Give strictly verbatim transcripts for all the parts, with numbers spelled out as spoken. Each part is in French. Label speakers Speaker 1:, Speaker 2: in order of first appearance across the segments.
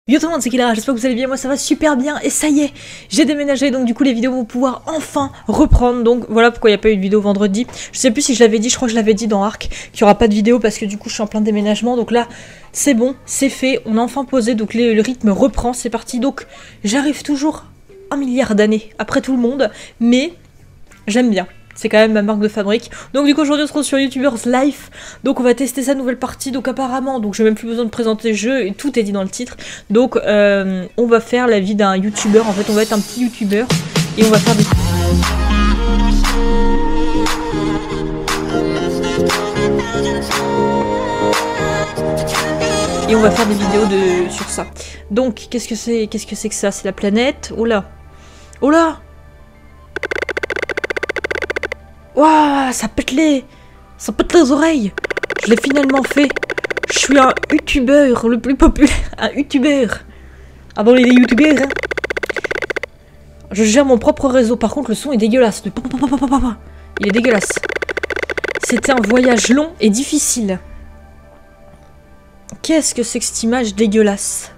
Speaker 1: Yo tout le monde, c'est Killer, j'espère que vous allez bien, moi ça va super bien, et ça y est, j'ai déménagé, donc du coup les vidéos vont pouvoir enfin reprendre, donc voilà pourquoi il n'y a pas eu de vidéo vendredi. Je sais plus si je l'avais dit, je crois que je l'avais dit dans Arc, qu'il n'y aura pas de vidéo parce que du coup je suis en plein déménagement, donc là c'est bon, c'est fait, on a enfin posé, donc le, le rythme reprend, c'est parti, donc j'arrive toujours un milliard d'années après tout le monde, mais j'aime bien. C'est quand même ma marque de fabrique. Donc du coup aujourd'hui on se retrouve sur YouTubers Life. Donc on va tester sa nouvelle partie. Donc apparemment, donc j'ai même plus besoin de présenter le jeu et tout est dit dans le titre. Donc euh, on va faire la vie d'un YouTuber. En fait on va être un petit YouTuber et on va faire des... Et on va faire des vidéos de sur ça. Donc qu'est-ce que c'est qu'est-ce que c'est que ça? C'est la planète. Oh là. Oh là. Waouh, ça pète les... Ça pète les oreilles. Je l'ai finalement fait. Je suis un youtubeur le plus populaire. Un youtubeur. Ah bon, les youtubeurs, hein. Je gère mon propre réseau. Par contre, le son est dégueulasse. Il est dégueulasse. C'était un voyage long et difficile. Qu'est-ce que c'est que cette image dégueulasse?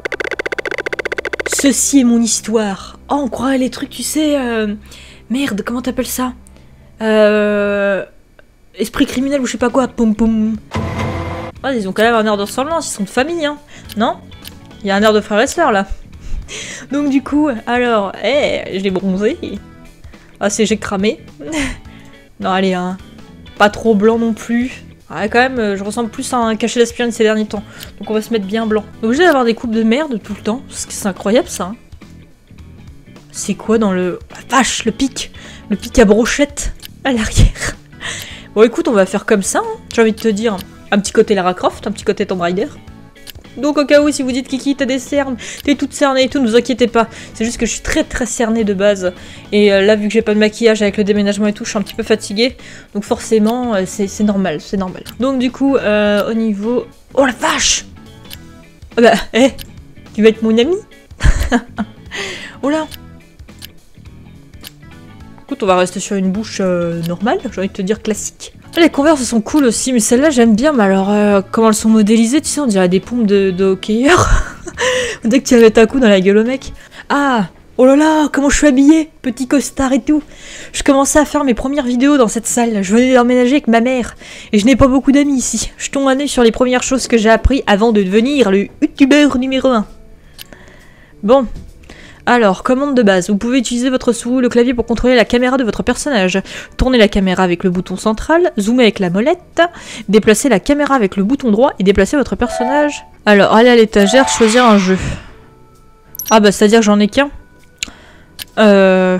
Speaker 1: Ceci est mon histoire. Oh, on croirait les trucs, tu sais... Euh... Merde, comment t'appelles ça? Euh... Esprit criminel ou je sais pas quoi, poum poum. Ah, ils ont quand même un air de ressemblance, ils sont de famille, hein. Non? Il y a un air de frère et sœur, là. Donc du coup, alors, eh, hey, je l'ai bronzé. Ah, c'est j'ai cramé. Non, allez, hein. Pas trop blanc non plus. Ouais, quand même, je ressemble plus à un cachet d'aspirine ces derniers temps. Donc on va se mettre bien blanc. Obligé d'avoir des coupes de merde tout le temps, parce que c'est incroyable, ça. Hein. C'est quoi dans le... La vache, le pic. Le pic à brochette. À l'arrière. Bon écoute, on va faire comme ça, hein. J'ai envie de te dire. Un petit côté Lara Croft, un petit côté Tomb Raider. Donc au cas où, si vous dites Kiki, t'as des cernes, t'es toute cernée et tout, ne vous inquiétez pas. C'est juste que je suis très très cernée de base. Et euh, là, vu que j'ai pas de maquillage avec le déménagement et tout, je suis un petit peu fatiguée. Donc forcément, euh, c'est normal, c'est normal. Donc du coup, euh, au niveau... Oh la vache! Ah bah, hé hey, tu vas être mon ami? Oh là! Écoute, on va rester sur une bouche euh, normale, j'ai envie de te dire classique. Les Converse sont cool aussi, mais celles-là j'aime bien, mais alors euh, comment elles sont modélisées, tu sais, on dirait des pompes de, de hockeyeurs. Dès que tu avais ta coup dans la gueule au mec. Ah, oh là là, comment je suis habillée, petit costard et tout. Je commençais à faire mes premières vidéos dans cette salle, je venais d'emménager avec ma mère, et je n'ai pas beaucoup d'amis ici. Je tombe à nez sur les premières choses que j'ai appris avant de devenir le youtubeur numéro un. Bon. Alors, commande de base, vous pouvez utiliser votre souris ou le clavier pour contrôler la caméra de votre personnage. Tournez la caméra avec le bouton central, zoomer avec la molette, déplacer la caméra avec le bouton droit et déplacer votre personnage. Alors, allez à l'étagère, choisir un jeu. Ah bah, c'est-à-dire que j'en ai qu'un. Euh...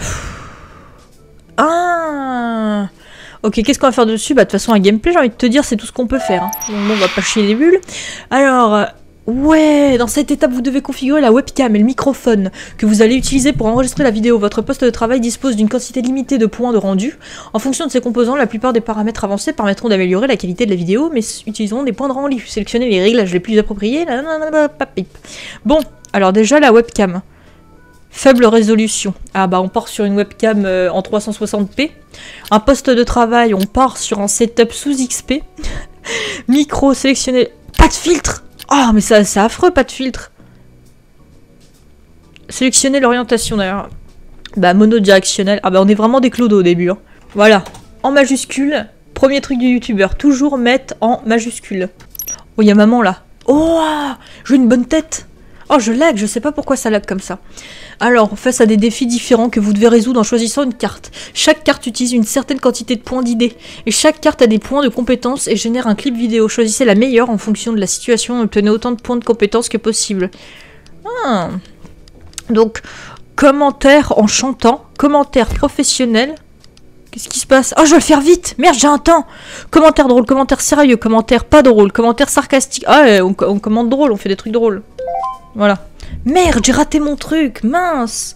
Speaker 1: Ah. Ok, qu'est-ce qu'on va faire dessus? Bah, de toute façon, un gameplay, j'ai envie de te dire, c'est tout ce qu'on peut faire. Hein. Bon, on va pas chier les bulles. Alors... Ouais, dans cette étape, vous devez configurer la webcam et le microphone que vous allez utiliser pour enregistrer la vidéo. Votre poste de travail dispose d'une quantité limitée de points de rendu. En fonction de ces composants, la plupart des paramètres avancés permettront d'améliorer la qualité de la vidéo, mais utiliseront des points de rendu. Sélectionnez les réglages les plus appropriés. Bon, alors déjà la webcam. Faible résolution. Ah bah on part sur une webcam euh, en trois cent soixante p. Un poste de travail, on part sur un setup sous X P. Micro, sélectionné. Pas de filtre! Oh, mais ça, c'est affreux, pas de filtre. Sélectionnez l'orientation d'ailleurs. Bah, monodirectionnel. Ah bah, on est vraiment des clodos au début. Hein. Voilà. En majuscule. Premier truc du youtubeur. Toujours mettre en majuscule. Oh, il y a maman là. Oh, j'ai une bonne tête. Oh, je lag, je sais pas pourquoi ça lag comme ça. Alors, face à des défis différents que vous devez résoudre en choisissant une carte. Chaque carte utilise une certaine quantité de points d'idées. Et chaque carte a des points de compétences et génère un clip vidéo. Choisissez la meilleure en fonction de la situation et obtenez autant de points de compétences que possible. Ah. Donc, commentaire en chantant. Commentaire professionnel. Qu'est-ce qui se passe? Oh, je vais le faire vite. Merde, j'ai un temps. Commentaire drôle, commentaire sérieux, commentaire pas drôle, commentaire sarcastique. Ah, on, on commente drôle, on fait des trucs drôles. Voilà. Merde, j'ai raté mon truc, mince.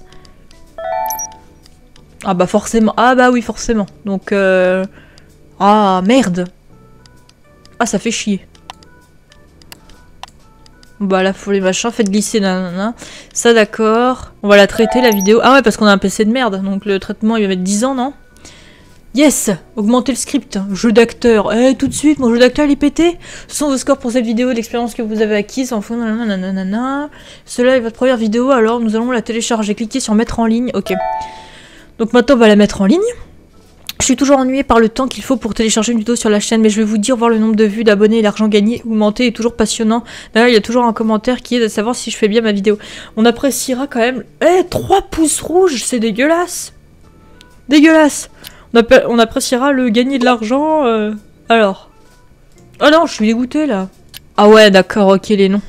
Speaker 1: Ah bah forcément, ah bah oui forcément. Donc euh... ah merde. Ah ça fait chier. Bah là faut les machins, faites glisser nanana. Ça d'accord. On va la traiter la vidéo. Ah ouais parce qu'on a un P C de merde, donc le traitement il va mettre dix ans non? Yes! Augmenter le script. Jeu d'acteur. Eh, tout de suite, mon jeu d'acteur, il est pété. Ce sont vos scores pour cette vidéo, l'expérience que vous avez acquise. En fond, nanana. Cela est votre première vidéo, alors nous allons la télécharger. Cliquez sur mettre en ligne. Ok. Donc maintenant, on va la mettre en ligne. Je suis toujours ennuyée par le temps qu'il faut pour télécharger une vidéo sur la chaîne, mais je vais vous dire, voir le nombre de vues, d'abonnés et l'argent gagné augmenter est toujours passionnant. D'ailleurs, il y a toujours un commentaire qui est de savoir si je fais bien ma vidéo. On appréciera quand même... Eh, trois pouces rouges, c'est dégueulasse. Dégueulasse. On, on appréciera le gagner de l'argent. Euh... Alors. Oh non, je suis dégoûtée là. Ah ouais, d'accord, ok, les noms.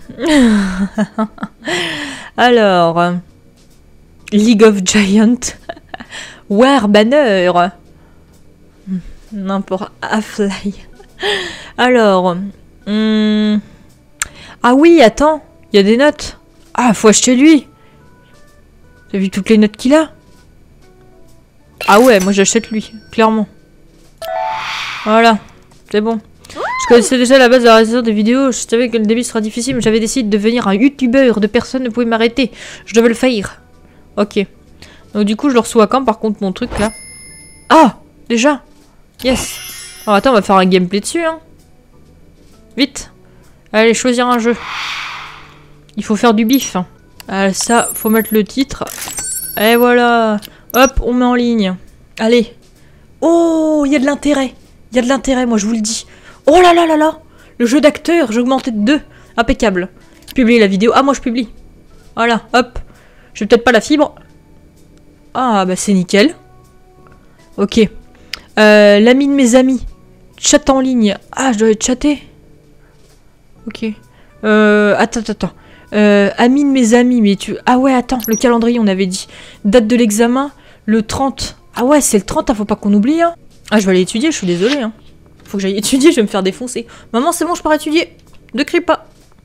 Speaker 1: Alors. Euh... League of Giants. War Banner. N'importe. Affly. Alors. Hum... Ah oui, attends. Il y a des notes. Ah, faut acheter lui. T'as vu toutes les notes qu'il a? Ah ouais, moi j'achète lui, clairement. Voilà, c'est bon. Je connaissais déjà la base de la réalisation des vidéos, je savais que le début sera difficile, mais j'avais décidé de devenir un youtubeur, de personne ne pouvait m'arrêter. Je devais le faire. Ok. Donc du coup, je le reçois quand par contre mon truc là? Ah, déjà? Yes. Alors attends, on va faire un gameplay dessus, hein. Vite. Allez, choisir un jeu. Il faut faire du bif. Hein. Ah, ça, faut mettre le titre. Et voilà. Hop, on met en ligne. Allez. Oh, il y a de l'intérêt. Il y a de l'intérêt, moi je vous le dis. Oh là là là là. Le jeu d'acteur, j'ai augmenté de deux. Impeccable. Publier la vidéo. Ah, moi je publie. Voilà, hop. Je vais peut-être pas la fibre. Ah, bah c'est nickel. Ok. Euh, l'ami de mes amis. Chat en ligne. Ah, je dois être chatter. Ok. Euh, attends, attends, attends. Euh, ami de mes amis, mais tu... Ah ouais, attends, le calendrier, on avait dit. Date de l'examen, le trente. Ah ouais, c'est le trente, hein, faut pas qu'on oublie, hein. Ah, je vais aller étudier, je suis désolée, hein. Faut que j'aille étudier, je vais me faire défoncer. Maman, c'est bon, je pars étudier. Ne crie pas.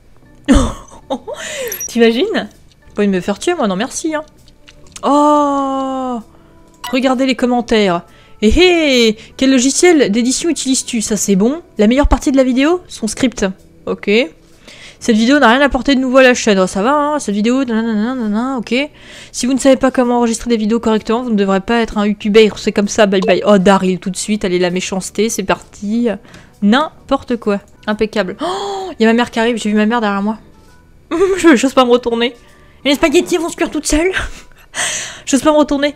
Speaker 1: T'imagines? Pas envie de me faire tuer, moi, non merci, hein. Oh, regardez les commentaires. Hé hé, quel logiciel d'édition utilises-tu? Ça, c'est bon. La meilleure partie de la vidéo? Son script. Ok. Cette vidéo n'a rien apporté de nouveau à la chaîne. Oh, ça va, hein, cette vidéo, nanana, nanana, ok. Si vous ne savez pas comment enregistrer des vidéos correctement, vous ne devrez pas être un youtubeur. C'est comme ça, bye bye. Oh, Daryl, tout de suite, allez, la méchanceté, c'est parti. N'importe quoi. Impeccable. Oh, il y a ma mère qui arrive, j'ai vu ma mère derrière moi. Je n'ose pas me retourner. Et les spaghettis vont se cuire toutes seules. J'ose pas me retourner.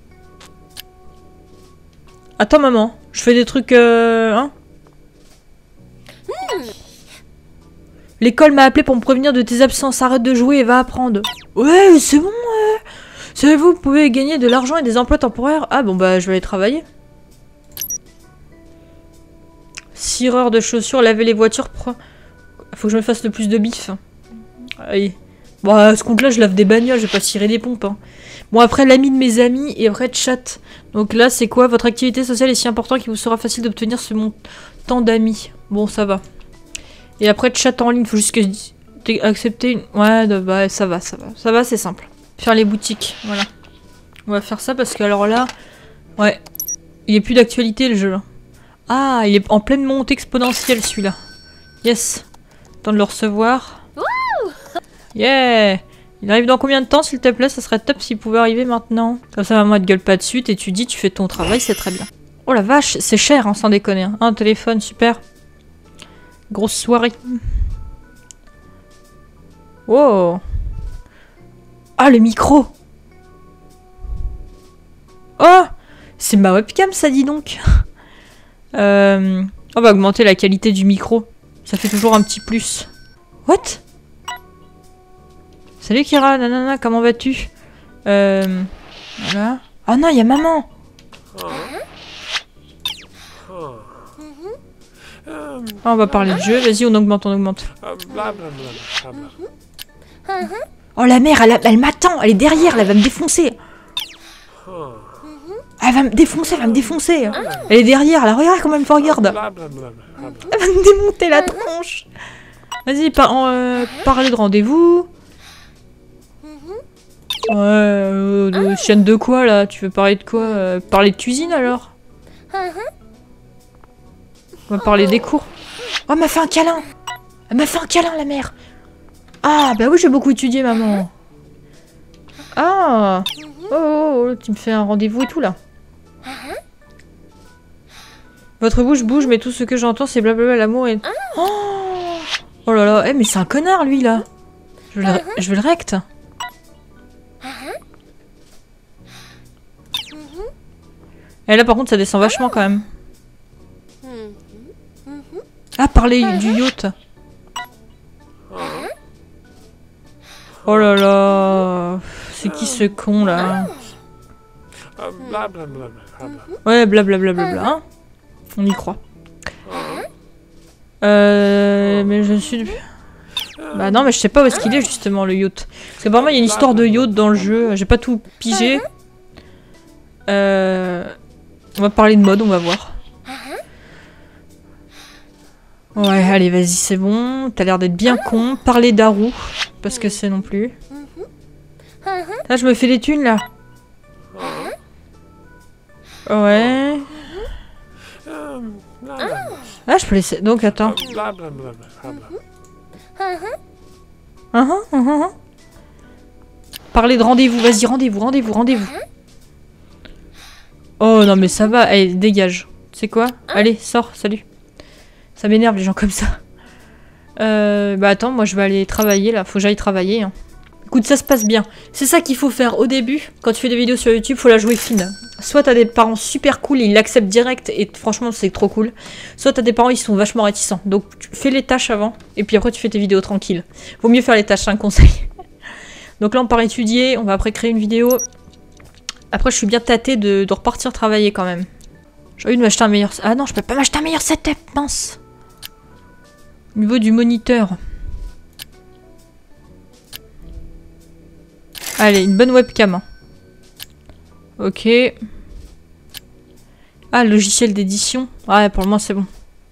Speaker 1: Attends, maman, je fais des trucs, euh... Hein hmm. L'école m'a appelé pour me prévenir de tes absences. Arrête de jouer et va apprendre. Ouais, c'est bon. Ouais. Savez-vous, vous pouvez gagner de l'argent et des emplois temporaires. Ah bon, bah, je vais aller travailler. Cireur de chaussures, laver les voitures. Faut que je me fasse le plus de bif. Allez. Bon, à ce compte-là, je lave des bagnoles, je vais pas cirer des pompes. Hein. Bon, après, l'ami de mes amis et après, chat. Donc là, c'est quoi? Votre activité sociale est si importante qu'il vous sera facile d'obtenir ce montant d'amis. Bon, ça va. Et après, chat en ligne, faut juste que je accepter une... Ouais, de, bah, ça va, ça va. Ça va, c'est simple. Faire les boutiques, voilà. On va faire ça parce que alors là... Ouais. Il est plus d'actualité, le jeu, là. Ah, il est en pleine montée exponentielle, celui-là. Yes. Temps de le recevoir. Yeah. Il arrive dans combien de temps, s'il te plaît? Ça serait top s'il pouvait arriver maintenant. Comme ça, maman, elle te gueule pas dessus, t'étudies, tu fais ton travail, c'est très bien. Oh la vache, c'est cher, hein, sans déconner. Hein. Un téléphone, super. Grosse soirée. Wow. Ah, le micro. Oh, c'est ma webcam, ça, dit donc. euh, on va augmenter la qualité du micro. Ça fait toujours un petit plus. What? Salut Kira, nanana, comment vas-tu? Euh... Voilà. Oh non, il y a maman. Oh, on va parler de jeu, vas-y, on augmente, on augmente. Oh, la mère, elle, elle m'attend, elle est derrière, elle va me défoncer. Elle va me défoncer, elle va me défoncer. Elle est derrière, là, regarde comment elle me regarde. Elle va me démonter la tronche. Vas-y, par euh, parler de rendez-vous. Ouais, euh, de chaîne de quoi, là? Tu veux parler de quoi? euh, Parler de cuisine, alors? On va parler des cours. Oh, elle m'a fait un câlin. Elle m'a fait un câlin, la mère. Ah, bah oui, j'ai beaucoup étudié, maman. Ah. Oh, oh, oh, tu me fais un rendez-vous et tout, là. Votre bouche bouge, mais tout ce que j'entends, c'est blablabla, l'amour et... Oh, oh là là, eh, mais c'est un connard, lui, là. Je vais le, je vais le recte. Et là, par contre, ça descend vachement, quand même. Ah, parler du yacht. Oh là là. C'est qui ce con, là? Ouais, blablabla. Bla, bla, bla, hein. On y croit. Euh... Mais je suis... Bah non, mais je sais pas où est-ce qu'il est, justement, le yacht. Parce qu'apparemment, il y a une histoire de yacht dans le jeu. J'ai pas tout pigé. Euh... On va parler de mode, on va voir. Ouais, allez, vas-y, c'est bon. T'as l'air d'être bien con. Parler d'Haru. Parce que c'est non plus. Là, je me fais des thunes, là. Ouais. Ah, je peux laisser... Donc, attends. Uh -huh, uh -huh. Parler de rendez-vous. Vas-y, rendez-vous, rendez-vous, rendez-vous. Oh, non, mais ça va. Allez, dégage. C'est quoi? Allez, sors, salut. Ça m'énerve, les gens comme ça. Euh, bah, attends, moi, je vais aller travailler, là. Faut que j'aille travailler, hein. Écoute, ça se passe bien. C'est ça qu'il faut faire au début. Quand tu fais des vidéos sur YouTube, faut la jouer fine. Soit t'as des parents super cool, ils l'acceptent direct, et franchement, c'est trop cool. Soit t'as des parents, ils sont vachement réticents. Donc, tu fais les tâches avant, et puis après, tu fais tes vidéos tranquilles. Vaut mieux faire les tâches, c'est un conseil. Donc là, on part étudier, on va après créer une vidéo. Après, je suis bien tâtée de, de repartir travailler quand même. J'ai envie de m'acheter un meilleur... Ah non, je peux pas m'acheter un meilleur setup, mince. Au niveau du moniteur. Allez, une bonne webcam. Hein. Ok. Ah, logiciel d'édition. Ouais, pour le moment, c'est bon.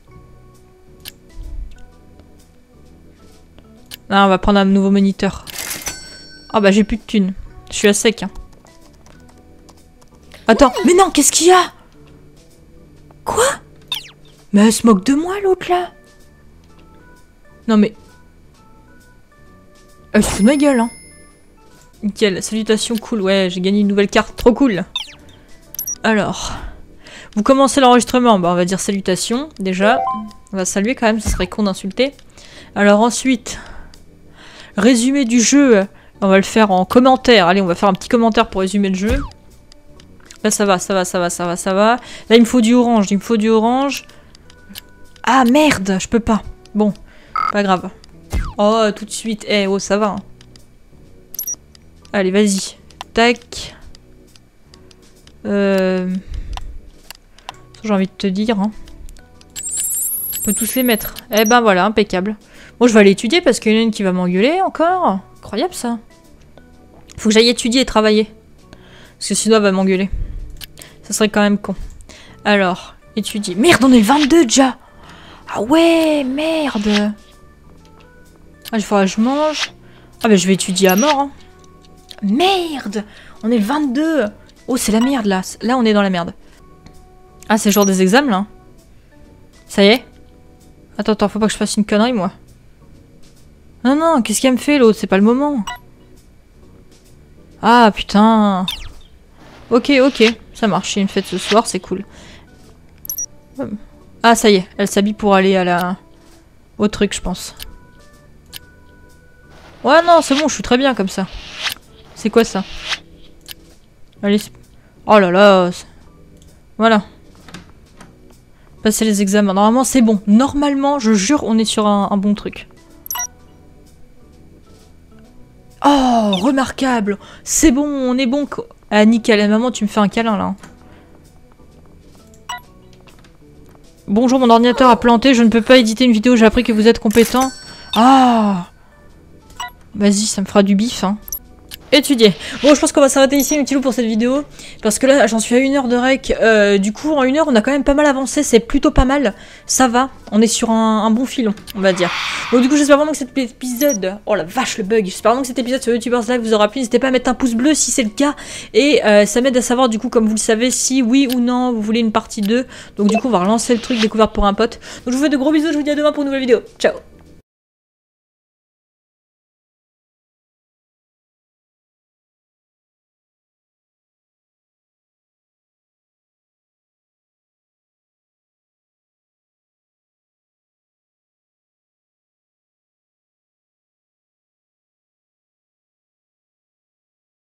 Speaker 1: Là, on va prendre un nouveau moniteur. Ah bah, j'ai plus de thunes. Je suis à sec. Hein. Attends, mais non, qu'est-ce qu'il y a? Quoi? Mais elle se moque de moi, l'autre, là. Non, mais... Elle se fout de ma gueule, hein. Nickel, salutations, cool. Ouais, j'ai gagné une nouvelle carte, trop cool. Alors, vous commencez l'enregistrement. Bah, on va dire salutations, déjà. On va saluer quand même, ça serait con d'insulter. Alors ensuite, résumé du jeu. On va le faire en commentaire. Allez, on va faire un petit commentaire pour résumer le jeu. Là, ça va, ça va, ça va, ça va, ça va. Là, il me faut du orange, il me faut du orange. Ah, merde, je peux pas. Bon, pas grave. Oh, tout de suite. Eh, oh, ça va. Hein. Allez, vas-y. Tac. Euh... J'ai envie de te dire. Hein. On peut tous les mettre. Eh ben voilà, impeccable. Bon, je vais aller étudier parce qu'il y en a une qui va m'engueuler encore. Incroyable, ça. Faut que j'aille étudier et travailler. Parce que sinon, elle va m'engueuler. Ça serait quand même con. Alors, étudier. Merde, on est le vingt-deux déjà. Ah ouais, merde. Ah, il faudra que je mange. Ah bah je vais étudier à mort. Hein. Merde. On est le vingt-deux. Oh, c'est la merde là. Là, on est dans la merde. Ah, c'est le jour des examens là. Ça y est. Attends, attends, faut pas que je fasse une connerie moi. Non, non, qu'est-ce qu'elle me fait l'autre? C'est pas le moment. Ah, putain. Ok, ok. Ça marche. Il y a une fête ce soir, c'est cool. Ah, ça y est. Elle s'habille pour aller à la... au truc, je pense. Ouais, non, c'est bon, je suis très bien comme ça. C'est quoi ça? Allez. Oh là là. Voilà. Passer les examens. Normalement, c'est bon. Normalement, je jure, on est sur un, un bon truc. Oh, remarquable. C'est bon, on est bon. Ah, nickel. Maman, tu me fais un câlin, là. Bonjour, mon ordinateur a planté. Je ne peux pas éditer une vidéo. J'ai appris que vous êtes compétent. Ah. Vas-y, ça me fera du bif, hein. Étudier. Bon, je pense qu'on va s'arrêter ici, Mutilou, pour cette vidéo. Parce que là, j'en suis à une heure de rec. Euh, du coup, en une heure, on a quand même pas mal avancé. C'est plutôt pas mal. Ça va. On est sur un, un bon filon, on va dire. Donc, du coup, j'espère vraiment que cet épisode... Oh la vache, le bug. J'espère vraiment que cet épisode sur YouTubers Live vous aura plu. N'hésitez pas à mettre un pouce bleu si c'est le cas. Et euh, ça m'aide à savoir, du coup, comme vous le savez, si oui ou non vous voulez une partie deux. Donc, du coup, on va relancer le truc découverte pour un pote. Donc, je vous fais de gros bisous. Je vous dis à demain pour une nouvelle vidéo. Ciao.